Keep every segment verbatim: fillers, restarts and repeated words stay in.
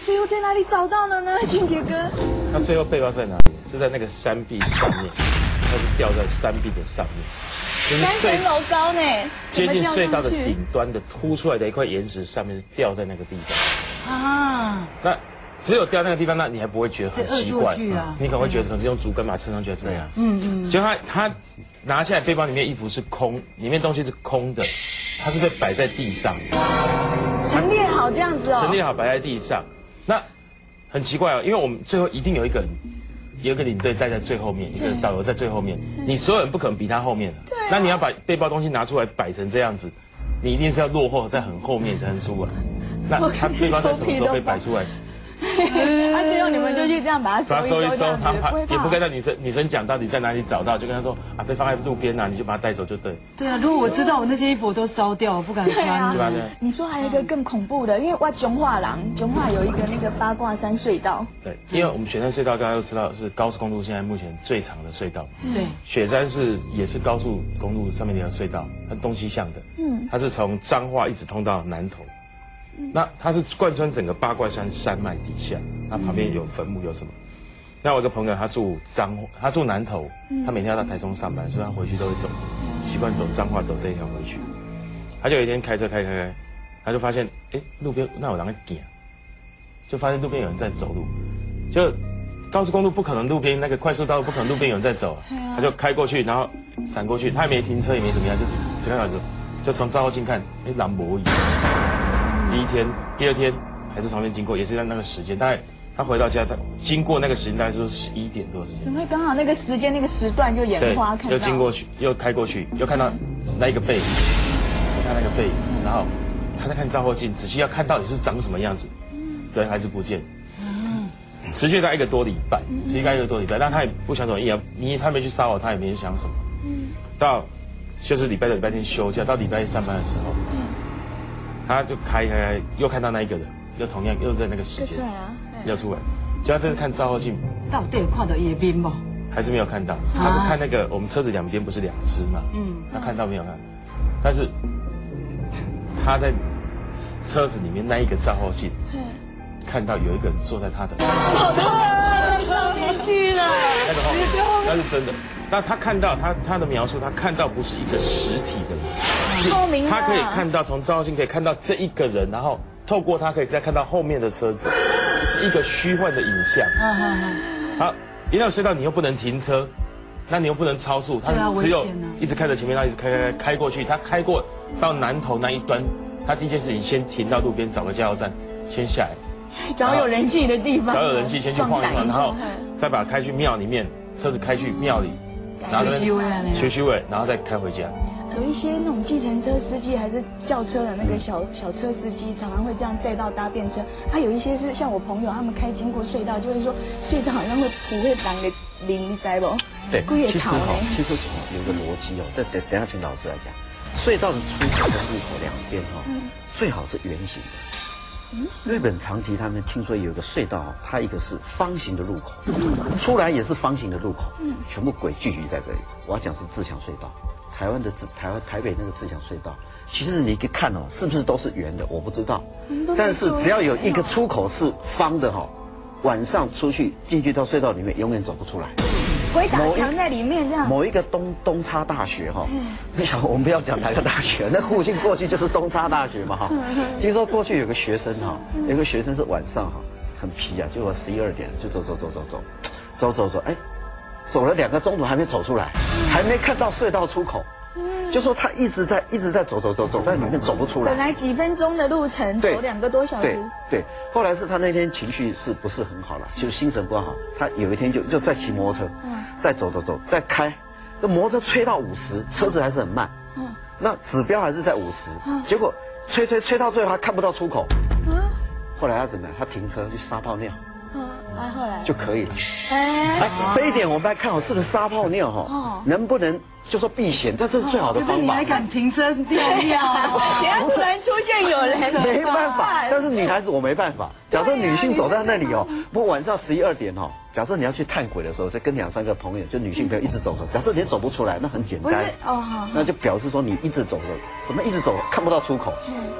最后在哪里找到的呢，俊杰哥？ 那最后背包在哪里？是在那个山壁上面，它是吊在山壁的上面， 三层楼高呢， 接近隧道的顶端的凸出来的一块岩石上面是吊在那个地方啊。那只有吊那个地方，那你还不会觉得很奇怪？啊、你可能会觉得可能是用竹竿把它撑上去，怎么样？嗯嗯。就他他拿下来背包里面衣服是空，里面东西是空的，它是被摆在地上， 陈列好这样子哦， 陈列好摆在地上。那很奇怪哦，因为我们最后一定有一个人。有一个领队带在最后面，一个导游在最后面，你所有人不可能比他后面的。对、啊。那你要把背包东西拿出来摆成这样子，你一定是要落后在很后面才能出来。那他背包在什么时候被摆出来？ 那最后你们就去这样把它收一收，一收， 他怕也不跟那女生女生讲到底在哪里找到，就跟他说啊，被放在路边啊，你就把它带走就对。 对啊，如果我知道我那些衣服我都烧掉，我不敢穿。 对啊，你说还有一个更恐怖的，因为哇，中化廊，中化有一个那个八卦山隧道。对， 因为我们雪山隧道大家都知道是高速公路现在目前最长的隧道。 对， 雪山是也是高速公路上面的一条隧道，它东西向的。嗯，它是从彰化一直通到南投。那它是贯穿整个八卦山山脉底下，它旁边有坟墓有什么？那我有个朋友他住彰，他住南投，他每天要到台中上班，所以他回去都会走，习惯走彰化走这一条回去。他就有一天开车开开开，他就发现哎路边那有人在走，就发现路边有人在走路，就高速公路不可能路边那个快速道路不可能路边有人在走啊，他就开过去，然后闪过去，他也没停车也没怎么样，就是只看到就从照后镜看，哎蓝博椅。第一天、第二天还是从那边经过，也是在那个时间。大概他回到家，他经过那个时间大概就是十一点多时间。 怎么会刚好那个时间、那个时段就眼花看到？ 又经过去，又开过去，又看到那一个背影，看那个背影，然后他在看照后镜，仔细要看到底是长什么样子，对，还是不见。持续大概一个多礼拜，持续大概一个多礼拜，但他也不想什么，也你他没去骚扰他，也没想什么。到就是礼拜六、礼拜天休假，到礼拜一上班的时候。他就开开开，又看到那一个人，又同样又在那个时间，又出来，就他这次看照后镜， 到底有看到叶斌不？ 还是没有看到，他是看那个我们车子两边不是两只嘛，嗯，他看到没有看？但是他在车子里面那一个照后镜，看到有一个人坐在他的， 好痛，到边去了， 那个后面，那是真的。但他看到他他的描述，他看到不是一个实体的人， 透明的， 他可以看到从照后镜可以看到这一个人，然后透过他可以再看到后面的车子，是一个虚幻的影像。好，一到隧道你又不能停车，那你又不能超速，他只有一直开着前面，他一直开开开开过去，他开过到南投那一端，他第一件事情先停到路边找个加油站，先下来， 找有人气的地方， 找有人气先去晃一晃，然后再把它开去庙里面，车子开去庙里。然后学学位，然后再开回家。 有一些那种计程车司机还是轿车的那个小小车司机，常常会这样载到搭便车。他有一些是像我朋友，他们开经过隧道，就会说隧道好像会不会挡个零，你知不？ 对，其实哈，其实有个逻辑哦，等等等下请老师来讲。隧道的出口跟入口两边哈，最好是圆形的。日本长崎他们听说有一个隧道，它一个是方形的入口，出来也是方形的入口，全部轨聚集在这里。我要讲是自强隧道，台湾的自台湾台北那个自强隧道，其实你可以看哦，是不是都是圆的？我不知道，但是只要有一个出口是方的哈，晚上出去进去到隧道里面，永远走不出来。 鬼打墙在里面这样。 某一个东东差大学哈，你想我们不要讲哪个大学，那附近过去就是东差大学嘛哈。听说过去有个学生哈，有个学生是晚上哈很皮啊，结果十一二点就走走走走走，走走走，哎，走了两个钟头还没走出来，还没看到隧道出口。就说他一直在一直在走走走走在里面走不出来。 本来几分钟的路程，走两个多小时。 对对，后来是他那天情绪是不是很好了，就是精神不好。他有一天就就再骑摩托车，再走走走，再开，这摩托车吹到五十，车子还是很慢。嗯，那指标还是在五十，结果吹吹吹到最后他看不到出口。后来他怎么样？他停车去撒泡尿。 嗯，啊，后来就可以了。哎，这一点我们来看哦，是不是撒泡尿哈？能不能就说避险？但这是最好的方法。 可是你还敢停车尿尿？ 等下突然出现有人， 没办法。但是女孩子我没办法。假设女性走在那里哦，不晚上十一二点哦，假设你要去探鬼的时候，再跟两三个朋友，就女性朋友一直走走。假设你走不出来，那很简单。 不是哦，好。 那就表示说你一直走了，怎么一直走看不到出口？对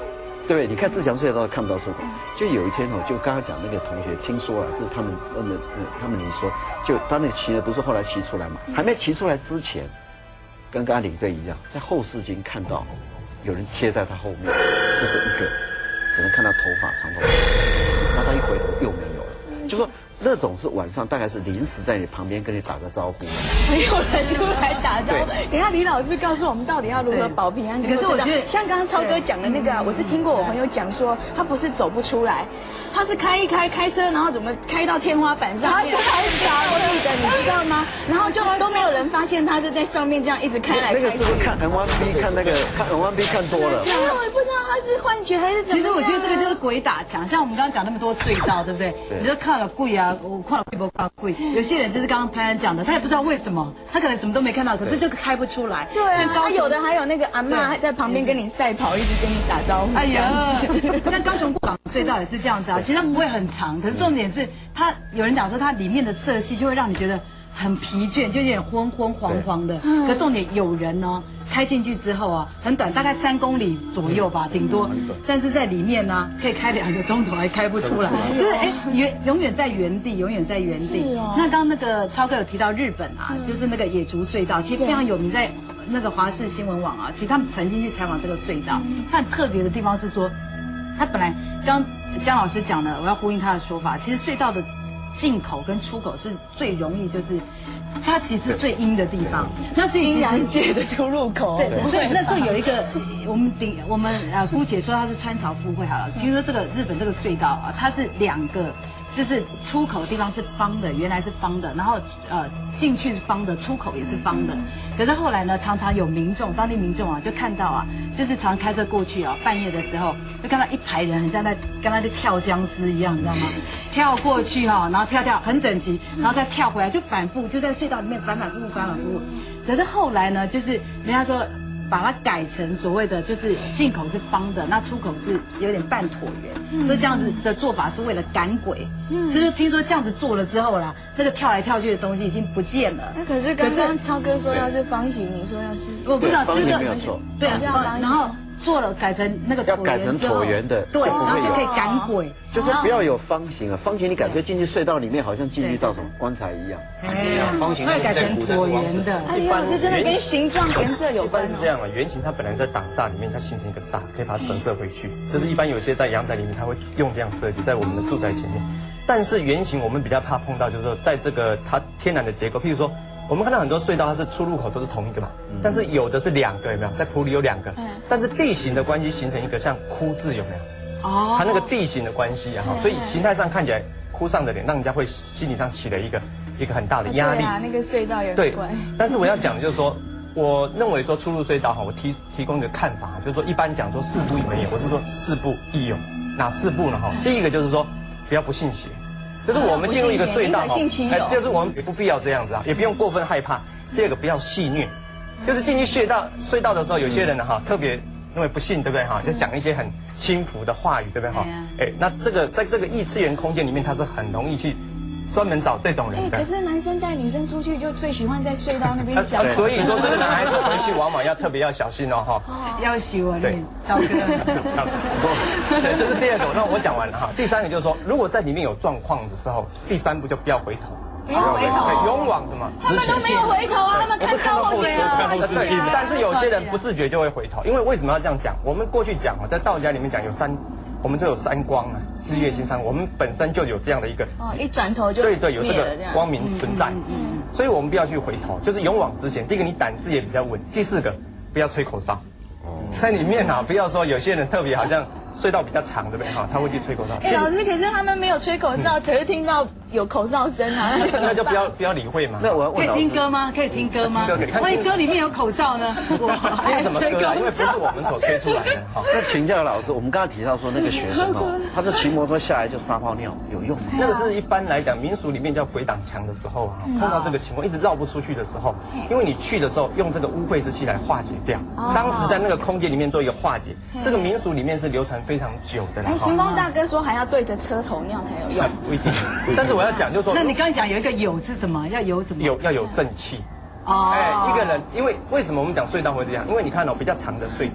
对，你看自强隧道看不到出口。就有一天哦，就刚刚讲那个同学，听说了是他们他们呃他们你说，就他那个骑的不是后来骑出来嘛？还没骑出来之前，跟刚刚领队一样，在后视镜看到有人贴在他后面，一个一个，只能看到头发长头发，然后他一回头又没有了，就说。那种是晚上大概是临时在你旁边跟你打个招呼， 没有人出来打招呼。等一下李老师告诉我们到底要如何保平安。 可是我觉得像刚刚超哥讲的那个，我是听过我朋友讲说，他不是走不出来，他是开一开开车，然后怎么开到天花板上面，开下落地的，你知道吗？然后就都没有人发现他是在上面这样一直开来开去。 那个是不是看 N 一 B 看那个看 N 一 B 看多了？ 对，我也不知道他是幻觉还是怎么。 其实我觉得这个就是鬼打墙，像我们刚刚讲那么多隧道，对不对？你就看了贵啊，我看了贵不看了贵。有些人就是刚刚潘安讲的，他也不知道为什么，他可能什么都没看到，可是就开不出来。 对啊，他有的还有那个阿嬷在旁边跟你赛跑，一直跟你打招呼。哎呀， 像高雄港隧道也是这样子啊，其实它不会很长，可是重点是它有人讲说它里面的色系就会让你觉得很疲倦，就有点昏昏黄黄的。可重点有人呢，开进去之后啊，很短，大概三公里左右吧，顶多。但是在里面呢，可以开两个钟头还开不出来，就是哎，原永远在原地，永远在原地。那刚刚那个超哥有提到日本啊，就是那个野竹隧道，其实非常有名，在那个华视新闻网啊，其实他们曾经去采访这个隧道，它很特别的地方是说，它本来刚江老师讲的，我要呼应他的说法，其实隧道的进口跟出口是最容易，就是它其实是最阴的地方。那所以阴阳界的出入口。 对，所以那时候有一个我们顶我们呃姑且说它是川潮附会好了。听说这个日本这个隧道啊，它是两个。就是出口的地方是方的，原来是方的，然后呃进去是方的，出口也是方的。可是后来呢，常常有民众，当地民众啊，就看到啊，就是常开车过去啊，半夜的时候就看到一排人，很像在跟他在跳僵尸一样，你知道吗？跳过去哈、啊，然后跳跳很整齐，然后再跳回来，就反复就在隧道里面反反复复反反复复。可是后来呢，就是人家说。把它改成所谓的就是进口是方的，那出口是有点半椭圆，嗯、所以这样子的做法是为了赶鬼。嗯，就是听说这样子做了之后啦，那个跳来跳去的东西已经不见了。 那可是刚刚超哥说要是方形，你说要是我不知道这个没有错， 对啊，然后做了改成那个要改成椭圆的， 对，然后就可以赶鬼。 就是不要有方形啊，方形你感觉进去隧道里面好像进去到什么棺材一样。 是啊，方形会改成椭圆的。 李老师真的跟形状颜色有关。 一般是这样啊，圆形它本来在挡煞里面，它形成一个煞，可以把它折射回去。这是一般有些在阳宅里面，它会用这样设计，在我们的住宅前面。但是圆形我们比较怕碰到，就是说在这个它天然的结构，譬如说我们看到很多隧道它是出入口都是同一个嘛，但是有的是两个，有没有？在埔里有两个，但是地形的关系形成一个像窟字，有没有？哦，它那个地形的关系啊，所以形态上看起来窟上的脸，让人家会心理上起了一个一个很大的压力。 啊，那个隧道有对，但是我要讲的就是说，我认为说出入隧道哈，我提提供一个看法，就是说一般讲说四不一没有，我是说四不一有。哪四不呢？哈，第一个就是说不要不信邪，就是我们进入一个隧道哈，哎，就是我们也不必要这样子啊，也不用过分害怕。第二个不要戏谑，就是进去隧道隧道的时候，有些人呢哈特别。因为不信，对不对哈？就讲一些很轻浮的话语，对不对哈？哎，那这个在这个异次元空间里面，它是很容易去专门找这种人的。 可是男生带女生出去就最喜欢在隧道那边讲。 所以说，这个男孩子回去往往要特别要小心哦哈。 要洗我对， 赵哥。 对，这是第二个。那我讲完了哈。第三个就是说，如果在里面有状况的时候，第三步就不要回头。 不要回头， 勇往什么？ 他们都没有回头啊，他们看到后面啊。 对，但是有些人不自觉就会回头，因为为什么要这样讲？我们过去讲哦，在道家里面讲有三，我们就有三光啊，日月星三，我们本身就有这样的一个哦，一转头就对对，有这个光明存在，所以我们不要去回头，就是勇往直前。第一个，你胆识也比较稳；第四个，不要吹口哨。在里面啊，不要说有些人特别好像隧道比较长，对不对哈？他会去吹口哨。 哎，老师，可是他们没有吹口哨，可是听到有口哨声啊， 那就不要不要理会嘛。 那我可以听歌吗？可以听歌吗？万一歌里面有口哨呢？ 听什么歌啊？因为不是我们所吹出来的。好， 那请教老师，我们刚刚提到说那个学生哦，他是骑摩托下来就撒泡尿，有用吗？ 那个是一般来讲民俗里面叫鬼挡墙的时候啊，碰到这个情况一直绕不出去的时候，因为你去的时候用这个污秽之气来化解掉，当时在那个空间里面做一个化解，这个民俗里面是流传非常久的。 哎，行风大哥说还要对着车头尿才有用， 不一定。但是我要讲就是说， 那你刚才讲有一个有是什么？要有什么？ 有要有正气。哦，哎，一个人，因为为什么我们讲隧道会这样？因为你看哦，比较长的隧道，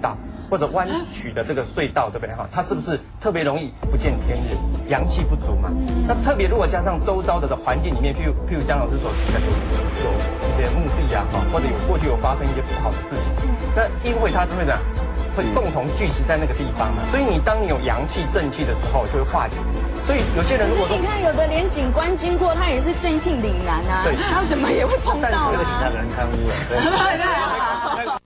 或者弯曲的这个隧道，对不对哈？它是不是特别容易不见天日，阳气不足嘛？那特别如果加上周遭的环境里面，譬如譬如姜老师所提的有有一些墓地啊，哈，或者有过去有发生一些不好的事情，那因为它是会怎样？会共同聚集在那个地方嘛，所以你当你有阳气正气的时候，就会化解。所以有些人如果你看，有的连警官经过，他也是正气凛然啊， 对， 他怎么也会碰到啊？ 但是那个警察可能贪污了，对。